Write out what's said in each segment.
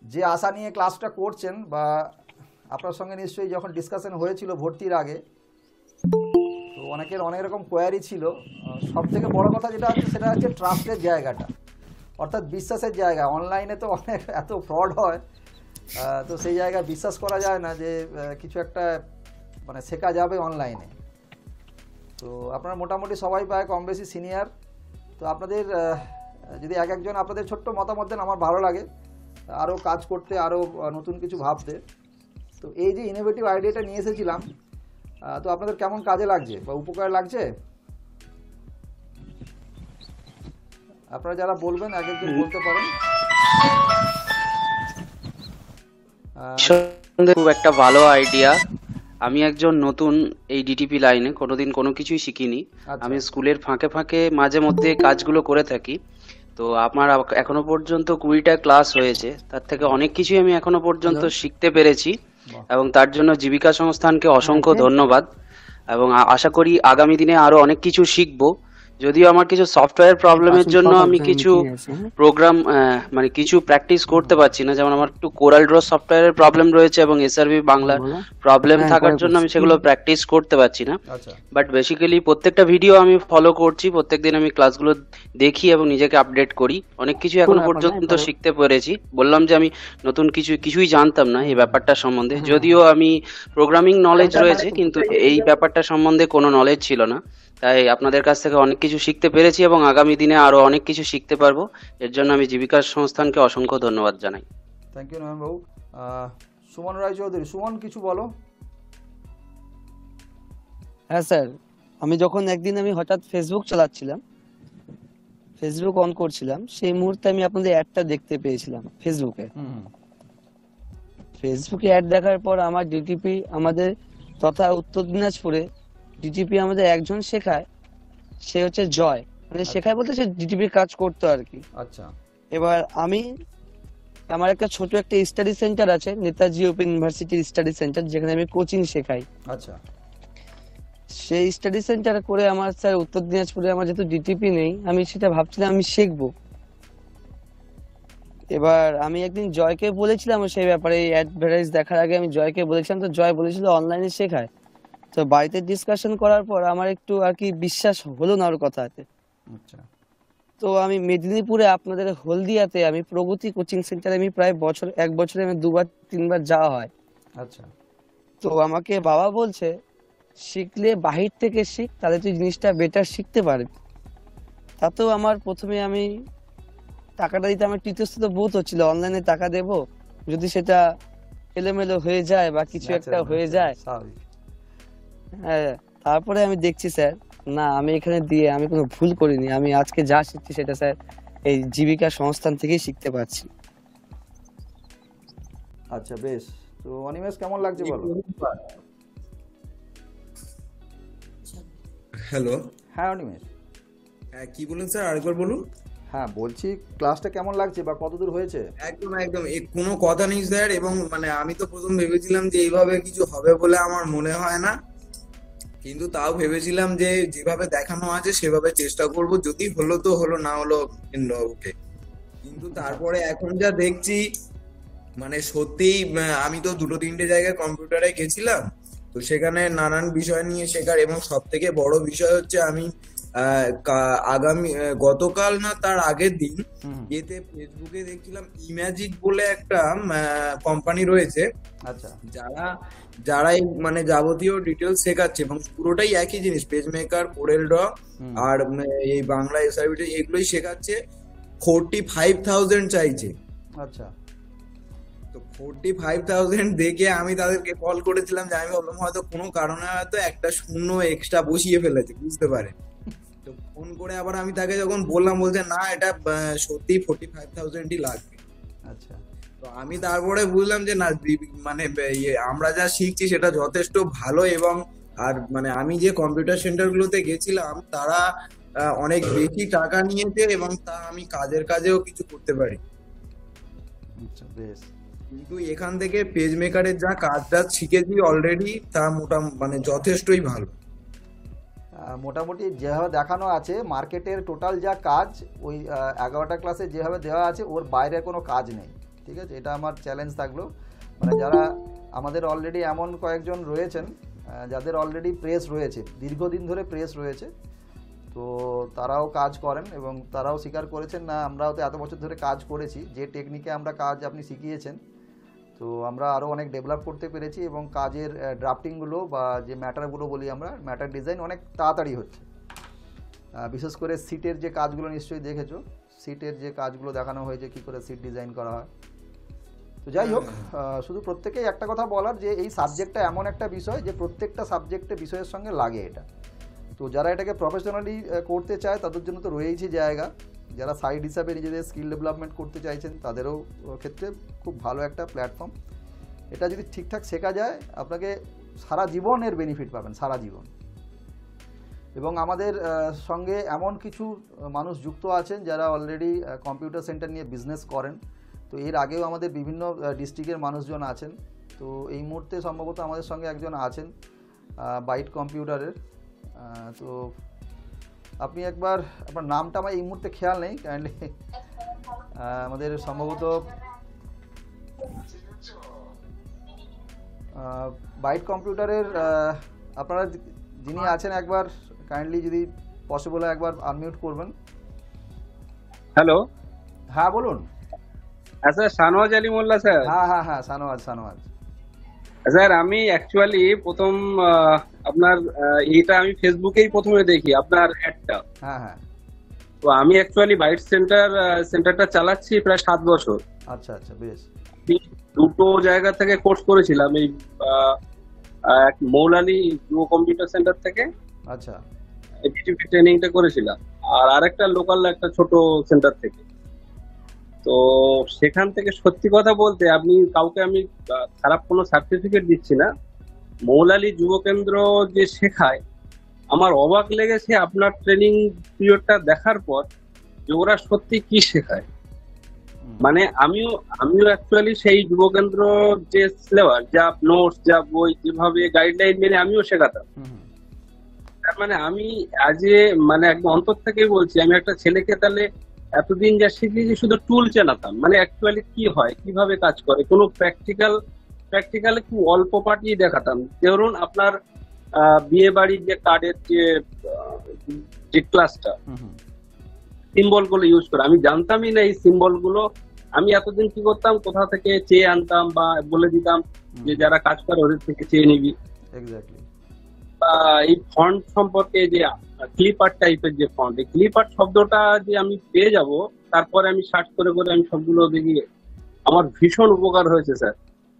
যে আশা নিয়ে ক্লাসটা করছেন বা আপনার সঙ্গে নিশ্চয়ই যখন ডিসকাশন হয়েছিল ভর্তির আগে, তো অনেকের অনেক রকম কোয়ারি ছিল। সব থেকে বড় কথা যেটা হচ্ছে সেটা হচ্ছে ট্রাস্টের জায়গাটা, অর্থাৎ বিশ্বাসের জায়গা। অনলাইনে তো অনেক এত ফ্রড হয়, তো সেই জায়গায় বিশ্বাস করা যায় না যে কিছু একটা মানে শেখা যাবে অনলাইনে। তো আপনারা মোটামুটি সবাই প্রায় কম বেশি সিনিয়র। তো আপনাদের যদি এক একজন আপনাদের ছোট্ট মতামত দেন আমার ভালো লাগে আরও কাজ করতে, আরও নতুন কিছু ভাবতে। তো এই যে ইনোভেটিভ আইডিয়াটা নিয়ে এসেছিলাম, তো আপনাদের কেমন কাজে লাগছে বা উপকার লাগছে? আপনারা যারা বলবেন এক একজন বলতে পারেন। খুব একটা ভালো আইডিয়া। আমি একজন নতুন এই ডিটিপি লাইনে, কোনোদিন কোনো কিছুই শিখিনি। আমি স্কুলের ফাঁকে ফাঁকে মাঝে মধ্যে কাজগুলো করে থাকি। তো আমার এখনো পর্যন্ত 20টা ক্লাস হয়েছে, তার থেকে অনেক কিছুই আমি এখনো পর্যন্ত শিখতে পেরেছি এবং তার জন্য জীবিকা সংস্থানকে অসংখ্য ধন্যবাদ। এবং আশা করি আগামী দিনে আরো অনেক কিছু শিখবো। যদিও আমার কিছু সফটওয়্যার প্রবলেমের জন্য আমি কিছু প্রোগ্রাম মানে কিছু প্র্যাকটিস করতে পারছি না, যেমন আমার একটু কোরাল ড্র সফটওয়্যারের প্রবলেম রয়েছে এবং এসআরভি বাংলা প্রবলেম থাকার জন্য আমি সেগুলো প্র্যাকটিস করতে পারছি না। বাট বেসিক্যালি প্রত্যেকটা ভিডিও আমি ফলো করছি, প্রত্যেকদিন আমি ক্লাসগুলো দেখি এবং নিজেকে আপডেট করি। অনেক কিছু এখনো পর্যন্ত শিখতে পেরেছি। বললাম যে আমি নতুন কিছুই জানতাম না এই ব্যাপারটা সম্বন্ধে, যদিও আমি প্রোগ্রামিং নলেজ রয়েছে কিন্তু এই ব্যাপারটা সম্বন্ধে কোনো নলেজ ছিল না। তাই আপনাদের কাছ থেকে অনেক কিছু শিখতে পেরেছি এবং আগামী দিনে আরো অনেক কিছু শিখতে পারবো। এর জন্য আমি জীবিকা সংস্থানকে অসংখ্য ধন্যবাদ জানাই। থ্যাংক ইউ নয়ন বাবু। সুমন রায়চৌধুরী, সুমন কিছু বলো। হ্যাঁ স্যার, আমি যখন একদিন আমি হঠাৎ ফেসবুক চালাচ্ছিলাম, ফেসবুক অন করছিলাম, সেই মুহূর্তে আমি আপনাদের অ্যাডটা দেখতে পেয়েছিলাম ফেসবুকে অ্যাড দেখার পর আমার ডিটিপি আমাদের তথা উত্তর দিনাজপুরে ডিটিপি আমাদের একজন শেখায়, সে হচ্ছে জয়, মানে শেখায় বলতে সে ডিটিপির কাজ করতো আর কি। আচ্ছা। এবার আমার একটা ছোট একটা স্টাডি সেন্টার আছে, নেতাজি ওপেন ইউনিভার্সিটির স্টাডি সেন্টার, যেখানে আমি কোচিং শেখাই। আচ্ছা। সেই স্টাডি সেন্টার করে আমার স্যার উত্তর দিনাজপুরে আমার যেহেতু ডিটিপি নেই, আমি সেটা ভাবছিলাম আমি শিখবো। এবার আমি একদিন জয়কে বলেছিলাম সেই ব্যাপারে, অ্যাডভার্টাইজ দেখার আগে আমি জয়কে বলেছিলাম, তো জয় বলেছিল অনলাইনে শেখায়। তো বাড়িতে ডিসকাশন করার পর আমার একটু আর কি বিশ্বাস হলো না ওর কথাতে। আচ্ছা। তো আমি মেদিনীপুরে আপনাদের হলদিয়াতে আমি প্রগতি কোচিং সেন্টারে আমি প্রায় এক বছরে আমি 2-3বার যাওয়া হয়। আচ্ছা। তো আমাকে বাবা বলছে শিখলে বাহির থেকে শিখ, তাহলে তুই জিনিসটা বেটার শিখতে পারবি। তাতেও আমার প্রথমে আমি টাকাটা দিতে আমার তৃতীয়স্থ বোধ হচ্ছিল, অনলাইনে টাকা দেব যদি সেটা এলোমেলো হয়ে যায় বা কিছু একটা হয়ে যায়। হ্যাঁ, তারপরে আমি দেখছি স্যার না, আমি এখানে দিয়ে আমি কোনো ভুল করিনি। আমি আজকে যা শিখছি সেটা স্যার এই জীবিকা সংস্থান থেকেই শিখতে পারছি। আচ্ছা, বেশ। তো অনিমেষ কেমন লাগছে বলো। হ্যালো। হ্যাঁ অনিমেষ। হ্যাঁ, কি বলুন স্যার, আরেকবার বলুন। হ্যাঁ, বলছি ক্লাসটা কেমন লাগছে বা কতদূর হয়েছে? একদম একদম কোনো কথা নেই স্যার। এবং মানে আমি তো প্রথম ভেবেছিলাম যে এইভাবে কিছু হবে বলে আমার মনে হয় না, কিন্তু তাও ভেবেছিলাম যে যেভাবে দেখানো আছে সেভাবে চেষ্টা করব, যদি হলো তো হলো, না হলো ওকে। কিন্তু তারপরে এখন যা দেখছি মানে সত্যিই আমি তো 2-3টে জায়গায় কম্পিউটারে গেছিলাম, তো সেখানে নানান বিষয় নিয়ে শেখার, এবং সব থেকে বড় বিষয় হচ্ছে আমি গতকাল না তার আগের দিন এতে ফেসবুকে দেখছিলাম ইম্যাজিক বলে একটা কোম্পানি রয়েছে। আচ্ছা। যারা মানে যাবতীয় ডিটেলস শেখাচ্ছে এবং পুরোটাই একই জিনিস, পেজ মেকার, কোরেল ড্র আর এই বাংলা এসআরবি এগুলোই শেখাচ্ছে। 45,000 চাইছে। আচ্ছা। তো 45,000 দেখে আমি তাদেরকে কল করেছিলাম, যে আমি ভাবলাম হয়তো কোনো কারণে হয়তো একটা শূন্য এক্সট্রা বসিয়ে ফেলেছে, বুঝতে পারে। তো ফোন করে আবার আমি তাকে যখন বললাম, বলছে না এটা সত্যি 45,000ই লাগবে। আচ্ছা। তো আমি তারপরে বুঝলাম যে না, মানে আমরা যা শিখছি সেটা যথেষ্ট ভালো। এবং আর মানে আমি যে কম্পিউটার সেন্টার গুলোতে গেছিলাম তারা অনেক বেশি টাকা নিয়েছে এবং তা আমি কাজেও কিছু করতে পারি। আচ্ছা, বেশ। কিন্তু এখান থেকে পেজ মেকারের যা কাজটা শিখেছি অলরেডি, তা মানে যথেষ্টই ভালো। মোটামুটি যেভাবে দেখানো আছে মার্কেটের টোটাল যা কাজ ওই 11টা ক্লাসে যেভাবে দেওয়া আছে ওর বাইরে কোনো কাজ নেই। ঠিক আছে, এটা আমার চ্যালেঞ্জ থাকলো। মানে যারা আমাদের অলরেডি এমন কয়েকজন রয়েছেন যাদের অলরেডি প্রেস রয়েছে, দীর্ঘদিন ধরে প্রেস রয়েছে, তো তারাও কাজ করেন এবং তারাও স্বীকার করেছেন, না আমরাও তো এত বছর ধরে কাজ করেছি, যে টেকনিকে আমরা কাজ আপনি শিখিয়েছেন, তো আমরা আরও অনেক ডেভেলপ করতে পেরেছি এবং কাজের ড্রাফটিংগুলো বা যে ম্যাটারগুলো বলি আমরা, ম্যাটার ডিজাইন অনেক তাড়াতাড়ি হচ্ছে। বিশেষ করে সিটের যে কাজগুলো নিশ্চয়ই দেখেছো, সিটের যে কাজগুলো দেখানো হয়েছে কী করে সিট ডিজাইন করা হয়। তো যাই হোক, শুধু প্রত্যেকেই একটা কথা বলার যে এই সাবজেক্টটা এমন একটা বিষয় যে প্রত্যেকটা সাবজেক্টে বিষয়ের সঙ্গে লাগে এটা। তো যারা এটাকে প্রফেশনালি করতে চায় তাদের জন্য তো রয়েইছে জায়গা, যারা সাইড হিসাবে নিজেদের স্কিল ডেভেলপমেন্ট করতে চাইছেন তাদেরও ক্ষেত্রে খুব ভালো একটা প্ল্যাটফর্ম। এটা যদি ঠিকঠাক শেখা যায় আপনাকে সারা জীবনের বেনিফিট পাবেন, সারা জীবন। এবং আমাদের সঙ্গে এমন কিছু মানুষ যুক্ত আছেন যারা অলরেডি কম্পিউটার সেন্টার নিয়ে বিজনেস করেন। তো এর আগেও আমাদের বিভিন্ন ডিস্ট্রিক্টের মানুষজন আছেন। তো এই মুহূর্তে সম্ভবত আমাদের সঙ্গে একজন আছেন বাইট কম্পিউটারের। তো আপনি একবার, আপনার নামটা আমার এই মুহূর্তে খেয়াল নেই কাইন্ডলি, আমাদের সম্ভবত বাইট কম্পিউটারের আপনারা যিনি আছেন একবার কাইন্ডলি যদি পসিবল হয় একবার আনমিউট করবেন। হ্যালো, হ্যাঁ বলুন। Sir Shahnawaz Ali Molla sir. হ্যাঁ হ্যাঁ হ্যাঁ, সানোয়াজ। স্যার আমি অ্যাকচুয়ালি প্রথম আপনার এইটা আমি ফেসবুকেই প্রথমে দেখি আপনার অ্যাডটা। হ্যাঁ হ্যাঁ, তো আমি অ্যাকচুয়ালি বাইট সেন্টারটা চালাচ্ছি প্রায় 7 বছর। আচ্ছা আচ্ছা, বেশ। আমি দুটো জায়গা থেকে কোর্স করেছিলাম, এই এক মৌলালী যুব কম্পিউটার সেন্টার থেকে আচ্ছা, ডিটিপি ট্রেনিংটা করেছিলাম, আর আরেকটা লোকাল একটা ছোট সেন্টার থেকে। তো সেখান থেকে সত্যি কথা বলতে আমি কাউকে আমি খারাপ কোনো সার্টিফিকেট দিচ্ছি না, মৌলালী যুব কেন্দ্র যে শেখায় আমার অবাক লেগেছে আপনার ট্রেনিং পিরিয়ডটা দেখার পর, যে ওরা সত্যি কি শেখায়। মানে আমিও অ্যাকচুয়ালি সেই যুব কেন্দ্র যে সিলেবাস, যা নোটস, যা বই, যেভাবে গাইডলাইন মেনে আমিও শেখাতাম। তার মানে আমি মানে একদম অন্তর থেকেই বলছি, আমি একটা ছেলেকে তাহলে এতদিন যা শিখিয়েছি শুধু টুল চেনাতাম, মানে অ্যাকচুয়ালি কি হয়, কিভাবে কাজ করে, কোনো প্র্যাকটিক্যালে খুব অল্প পার্টি দেখাতাম। ধরুন আপনার বিয়ে বাড়ির যে কার্ডের যে ক্লাসটা, সিম্বল গুলো ইউজ করে, আমি জানতামই না এই সিম্বল গুলো। আমি এতদিন কি করতাম, কোথা থেকে চেয়ে আনতাম বা বলে দিতাম যে যারা কাজ করে ওদের থেকে চেয়ে নিবি। এক্স্যাক্টলি। বা এই ফন্ট সম্পর্কে, যে ক্লিপার টাইপের যে ফন্ট, এই ক্লিপার শব্দটা যে আমি পেয়ে যাব, তারপরে আমি সার্চ করে আমি সবগুলো দেখি, আমার ভীষণ উপকার হয়েছে স্যার।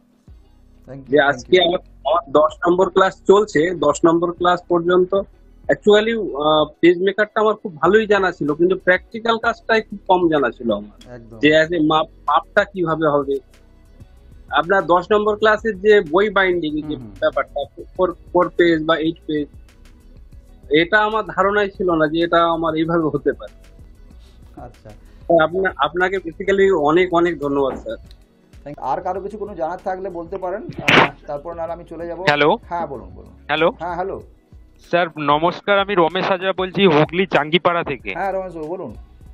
যে আজকে আমার 10 নম্বর ক্লাস চলছে, 10 নম্বর ক্লাস পর্যন্ত অ্যাকচুয়ালি পেজ মেকারটা আমার খুব ভালোই জানা ছিল, কিন্তু প্র্যাকটিক্যাল কাজটাই খুব কম জানা ছিল আমার, যে মাপটা কিভাবে হবে। আপনার 10 নম্বর ক্লাসের যে বই বাইন্ডিং যে ব্যাপারটা, 4 পেজ বা 8 পেজ, এটা আমার ধারণাই ছিল না যে এটা আমার এইভাবে হতে পারে। আচ্ছা, আপনাকে বেসিক্যালি অনেক অনেক ধন্যবাদ স্যার। আর কারো কিছু কোনো জানার থাকলে বলতে পারেন, তারপর না আমি চলে যাব। হ্যালো। হ্যাঁ বলুন। হ্যালো। হ্যাঁ হ্যালো স্যার নমস্কার, আমি রমেশ হাজরা বলছি হুগলি চাঙ্গিপাড়া থেকে। হ্যাঁ রমেশ বাবু বলুন।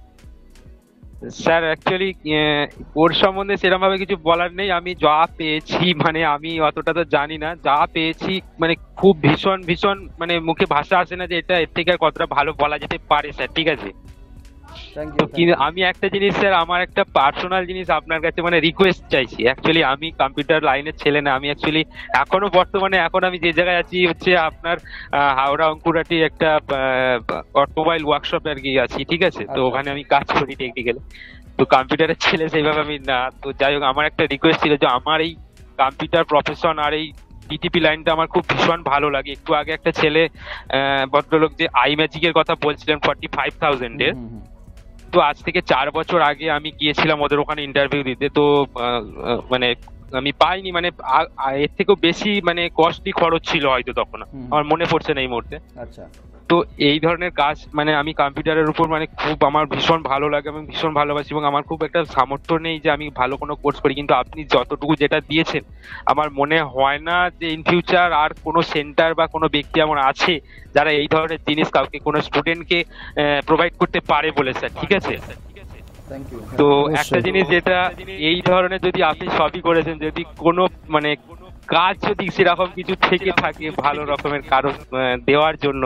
স্যার অ্যাকচুয়ালি ওর সম্বন্ধে সেরকম ভাবে কিছু বলার নেই, আমি যা পেয়েছি, মানে আমি অতটা তো জানি না, যা পেয়েছি মানে খুব ভীষণ ভীষণ, মানে মুখে ভাষা আসে না যে এটা এর থেকে আর কতটা ভালো বলা যেতে পারে স্যার। ঠিক আছে, তো কিন্তু আমি একটা জিনিস স্যার, আমার একটা পার্সোনাল জিনিস আপনার কাছে মানে রিকোয়েস্ট চাইছি। অ্যাকচুয়ালি আমি কম্পিউটার লাইনের ছেলে না, আমি অ্যাকচুয়ালি এখনো বর্তমানে এখন আমি যে জায়গায় আছি হচ্ছে আপনার হাওড়া অঙ্কুরাটি একটা অটোমোবাইল ওয়ার্কশপে আর কি আছি। ঠিক আছে, তো ওখানে আমি কাজ করি টেকনিক্যালি। তো কম্পিউটারের ছেলে সেইভাবে আমি না, তো যাই হোক আমার একটা রিকোয়েস্ট ছিল যে আমার এই কম্পিউটার প্রফেশন আর এই ডিটিপি লাইনটা আমার খুব ভীষণ ভালো লাগে। একটু আগে একটা ছেলে ভদ্রলোক যে iMagic-এর কথা বলছিলেন 45,000-এর, তো আজ থেকে 4 বছর আগে আমি গিয়েছিলাম ওদের ওখানে ইন্টারভিউ দিতে। তো মানে আমি পাইনি, মানে এর থেকেও বেশি মানে কস্টলি খরচ ছিল হয়তো তখন, আমার মনে পড়ছে না এই মুহূর্তে। আচ্ছা, তো এই ধরনের কাজ মানে আমি কম্পিউটারের উপর মানে খুব আমার ভীষণ ভালো লাগে এবং ভীষণ ভালোবাসি, এবং আমার খুব একটা সামর্থ্য নেই যে আমি ভালো কোনো কোর্স করি, কিন্তু আপনি যতটুকু যেটা দিয়েছেন আমার মনে হয় না যে ইন ফিউচার আর কোনো সেন্টার বা কোনো ব্যক্তি আমার আছে যারা এই ধরনের জিনিস কাউকে কোনো স্টুডেন্টকে প্রোভাইড করতে পারে বলে স্যার। ঠিক আছে, থ্যাংক ইউ। তো একটা জিনিস যেটা এই ধরনের যদি আপনি সবই করেছেন, যদি কোনো মানে কাজ যদি সেরকম কিছু থেকে থাকে ভালো রকমের কারো দেওয়ার জন্য,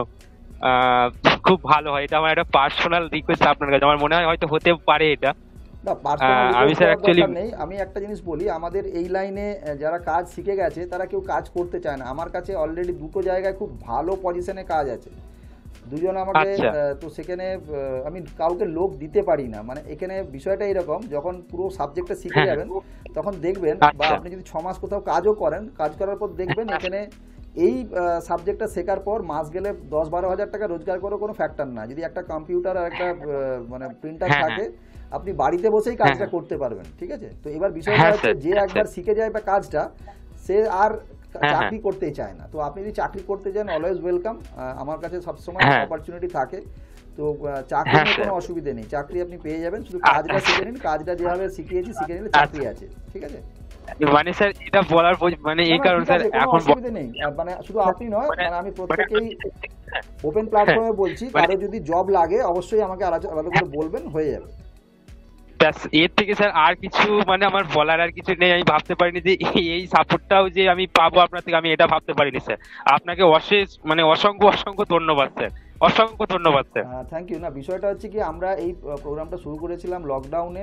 আহ, খুব ভালো হয়। এটা আমার একটা পার্সোনাল রিকোয়েস্ট আপনার কাছে, আমার মনে হয় হয়তো হতে পারে এটা। না, পার্সোনাল আমি স্যার অ্যাকচুয়ালি নেই। আমি একটা জিনিস বলি, আমাদের এই লাইনে যারা কাজ শিখে গেছে তারা কেউ কাজ করতে চায় না। আমার কাছে অলরেডি দুটো জায়গায় খুব ভালো পজিশনে কাজ আছে, দুজন আমাকে আচ্ছা। তো সেখানে আমি কাউকে লোক দিতে পারি না। মানে এখানে বিষয়টা এরকম, যখন পুরো সাবজেক্টটা শিখে হ্যাঁ। যাবেন তখন দেখবেন, বা আচ্ছা। আপনি যদি 6 মাস কোথাও কাজও করেন, কাজ করার পর দেখবেন এখানে এই সাবজেক্টটা শেখার পর মাস গেলে 10-12 হাজার টাকা রোজগার করার কোনো ফ্যাক্টর না। যদি একটা কম্পিউটার আর একটা মানে প্রিন্টার হ্যাঁ, থাকে, আপনি বাড়িতে বসেই কাজটা হ্যাঁ। করতে পারবেন। ঠিক আছে? তো এবার বিষয়টা হ্যাঁ, হচ্ছে, স্যার। যে একবার শিখে যায় বা কাজটা, সে আর হ্যাঁ, চাকরি করতেই চায় না। তো আপনি যদি চাকরি করতে চান, অলওয়েজ ওয়েলকাম। আমার কাছে সবসময় হ্যাঁ। অপরচুনিটি থাকে। তো চাকরি হ্যাঁ, নিয়ে কোনো স্যার। অসুবিধা নেই, চাকরি আপনি পেয়ে যাবেন। শুধু আচ্ছা। কাজটা শিখে নিন, কাজটা যেভাবে শিখিয়েছি শিখে নিলে চাকরি আছে। ঠিক আছে? মানে স্যার এটা বলার মানে না, এই না, কারণে ঠিক স্যার আছে, কোনো এখন অসুবিধা নেই। মানে শুধু আপনি নয়, মানে- মানে আমি প্রত্যেকেই ওপেন প্ল্যাটফর্মে বলছি, কারো যদি জব লাগে অবশ্যই আমাকে আলাদা করে বলবেন, হয়ে যাবে। ব্যাস, এর থেকে স্যার আর কিছু মানে আমার বলার আর কিছু নেই। আমি ভাবতে পারিনি যে এই সাপোর্টটাও যে আমি পাবো আপনার থেকে, আমি এটা ভাবতে পারিনি স্যার। আপনাকে অশেষ মানে অসংখ্য অসংখ্য ধন্যবাদ স্যার, অসংখ্য ধন্যবাদ স্যার। Thank you. না, বিষয়টা হচ্ছে কি, আমরা এই প্রোগ্রামটা শুরু করেছিলাম লকডাউনে,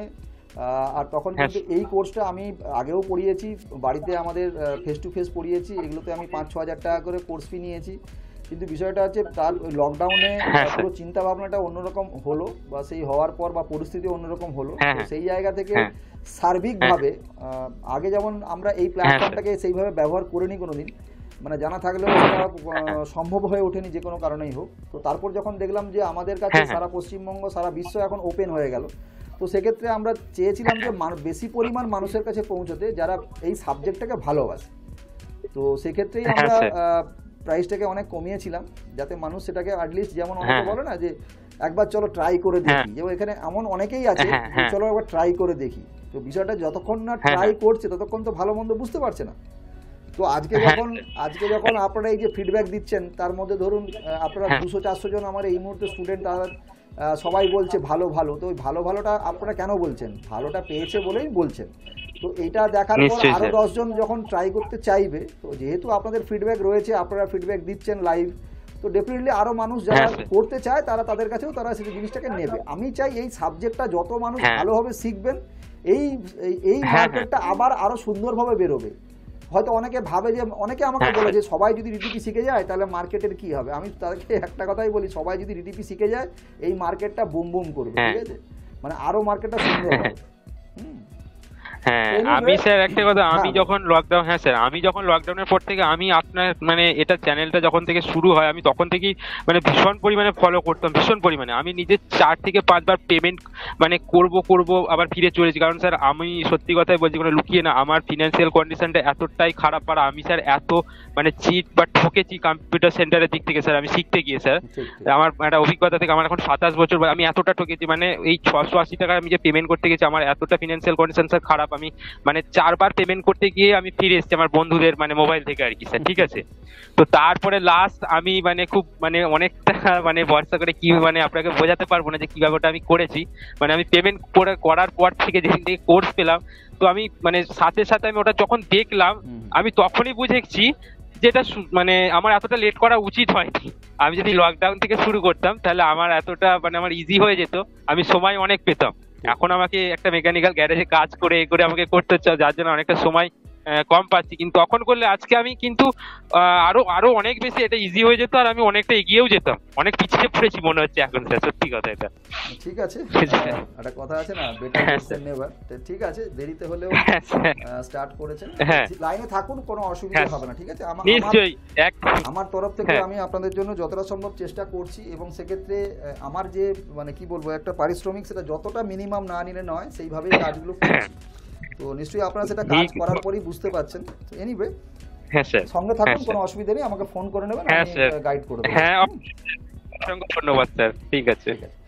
আর তখন হ্যাঁ, কিন্তু এই কোর্সটা আমি আগেও পড়িয়েছি, বাড়িতে আমাদের ফেস টু ফেস পড়িয়েছি। এগুলোতে আমি 5-6 হাজার টাকা করে কোর্স ফি নিয়েছি। কিন্তু বিষয়টা হচ্ছে, তার লকডাউনে হ্যাঁ, পুরো চিন্তা ভাবনাটা অন্যরকম হলো, বা সেই হওয়ার পর বা পরিস্থিতি অন্যরকম হলো। হ্যাঁ, তো হ্যাঁ। সেই জায়গা থেকে হ্যাঁ। সার্বিকভাবে আগে যেমন আমরা এই প্ল্যাটফর্মটাকে সেইভাবে ব্যবহার করিনি কোনোদিন, মানে জানা থাকলেও সেটা সম্ভব হয়ে ওঠেনি যে কোনো কারণেই হোক। তো তারপর যখন দেখলাম যে আমাদের কাছে হ্যাঁ, হ্যাঁ। সারা পশ্চিমবঙ্গ, সারা বিশ্ব এখন ওপেন হয়ে গেল, তো সেক্ষেত্রে আমরা চেয়েছিলাম যে বেশি পরিমাণ মানুষের কাছে পৌঁছতে যারা এই সাবজেক্টটাকে ভালোবাসে। তো সেক্ষেত্রেই হ্যাঁ, আমরা স্যার। প্রাইসটাকে অনেক কমিয়েছিলাম, যাতে মানুষ সেটাকে অ্যাটলিস্ট, যেমন অনেকে হ্যাঁ। বলে না যে একবার চলো ট্রাই করে হ্যাঁ। দেখি, যেমন এখানে এমন অনেকেই আছে হ্যাঁ, যে হ্যাঁ। চলো একবার ট্রাই করে দেখি। তো বিষয়টা যতক্ষণ না হ্যাঁ, ট্রাই হ্যাঁ। করছে ততক্ষণ তো ভালো মন্দ বুঝতে পারছে না। তো আজকে হ্যাঁ। যখন আপনারা এই যে ফিডব্যাক দিচ্ছেন, তার মধ্যে ধরুন আপনারা হ্যাঁ। 200-400 জন আমার এই মুহূর্তে স্টুডেন্ট, তারা সবাই বলছে ভালো ভালো। তো ওই ভালোটা আপনারা কেন বলছেন? ভালোটা পেয়েছে বলেই বলছেন। তো এটা দেখার পর নিশ্চয়ই আরো স্যার। 10 জন যখন ট্রাই করতে চাইবে, তো যেহেতু আপনাদের ফিডব্যাক রয়েছে, আপনারা ফিডব্যাক দিচ্ছেন লাইভ, তো ডেফিনেটলি আরো মানুষ যারা হ্যাঁ, স্যার। করতে চায় তাদের কাছেও তারা সেই জিনিসটাকে নেবে। আমি চাই এই সাবজেক্টটা যত মানুষ হ্যাঁ। ভালোভাবে শিখবেন, এই হ্যাঁ, মার্কেটটা আবার আরো সুন্দরভাবে বেরোবে। হয়তো অনেকে ভাবে যে, অনেকে আমাকে হ্যাঁ, বলে স্যার। যে সবাই যদি ডিটিপি শিখে যায় তাহলে মার্কেটের কি হবে। আমি তাদেরকে একটা কথাই বলি, সবাই যদি ডিটিপি শিখে যায় এই মার্কেটটা বুম বুম করবে। হ্যাঁ। ঠিক আছে? মানে আরো মার্কেটটা সুন্দর হবে। হুম। হ্যাঁ, Anyway, আমি স্যার একটা কথা, আমি হ্যাঁ, যখন লকডাউন, হ্যাঁ স্যার, আমি যখন লকডাউনের পর থেকে আমি আপনার মানে এটা চ্যানেলটা যখন থেকে শুরু হয়, আমি তখন থেকেই মানে ভীষণ পরিমাণে ফলো করতাম, ভীষণ পরিমাণে। আমি নিজে 4 থেকে 5 বার পেমেন্ট মানে করব আবার ফিরে চলেছি। কারণ স্যার আমি সত্যি কথাই বলছি, কোনো লুকিয়ে না, আমার ফিনান্সিয়াল কন্ডিশনটা এতটাই খারাপ, আর আমি স্যার এত মানে চিট বা ঠকেছি কম্পিউটার সেন্টারের দিক থেকে স্যার, আমি শিখতে গিয়ে স্যার, ঠিক, ঠিক। আমার একটা অভিজ্ঞতা থেকে, আমার এখন 27 বছর বয়স, আমি এতটা ঠকেছি, মানে এই 680 টাকা আমি যে পেমেন্ট করতে গেছি, আমার এতটা ফিনান্সিয়াল কন্ডিশন স্যার খারাপ, আমি মানে 4 বার পেমেন্ট করতে গিয়ে আমি ফিরে এসেছি আমার বন্ধুদের মানে মোবাইল থেকে আর কি স্যার। ঠিক আছে? তো তারপরে লাস্ট আমি মানে খুব মানে অনেকটা মানে ভরসা করে কি মানে আপনাকে বোঝাতে পারবো না যে কিভাবে ওটা আমি করেছি। মানে আমি পেমেন্ট করার পর থেকে যেদিন থেকে কোর্স পেলাম, তো আমি মানে সাথে সাথে আমি ওটা যখন দেখলাম, আমি তখনই বুঝেছি যেটা মানে আমার এতটা লেট করা উচিত হয়নি। আমি যদি লকডাউন থেকে শুরু করতাম তাহলে আমার এতটা মানে আমার ইজি হয়ে যেত, আমি সময় অনেক পেতাম। এখন আমাকে একটা মেকানিক্যাল গ্যারেজে কাজ করে আমাকে করতে হচ্ছে, যার জন্য অনেকটা সময় কম পাচ্ছি। কিন্তু তখন করলে আজকে আমি কিন্তু আরো অনেক বেশি এটা ইজি হয়ে যেত, আর আমি অনেকটা এগিয়েও যেতাম। অনেক পিছিয়ে পড়েছি মনে হচ্ছে এখন স্যার, সত্যি কথা এটা। ঠিক আছে, হ্যাঁ। একটা কথা আছে না, বেটার হ্যাঁ, লেট দ্যান নেভার। ঠিক আছে, দেরিতে হলেও হ্যাঁ, স্যার। স্টার্ট করেছেন, হ্যাঁ। লাইনে থাকুন, কোনো অসুবিধা হ্যাঁ, হবে না। ঠিক আছে? নিশ্চয়ই আমার তরফ থেকে হ্যাঁ। আমি আপনাদের জন্য যতটা সম্ভব চেষ্টা করছি, এবং সেক্ষেত্রে আমার যে মানে কি বলবো, একটা পারিশ্রমিক সেটা যতটা মিনিমাম না নিলে নয়, সেইভাবেই কাজগুলো করছি। তো নিশ্চয়ই আপনারা সেটা কাজ করার পরই বুঝতে পারছেন। তো এনিওয়ে, হ্যাঁ স্যার, সঙ্গে থাকুন, হ্যাঁ, কোনো অসুবিধা নেই, আমাকে ফোন করে নেবেন, হ্যাঁ, আমি স্যার। গাইড করে দেবো। হ্যাঁ, অসংখ্য ধন্যবাদ স্যার। ঠিক আছে। ঠিক আছে।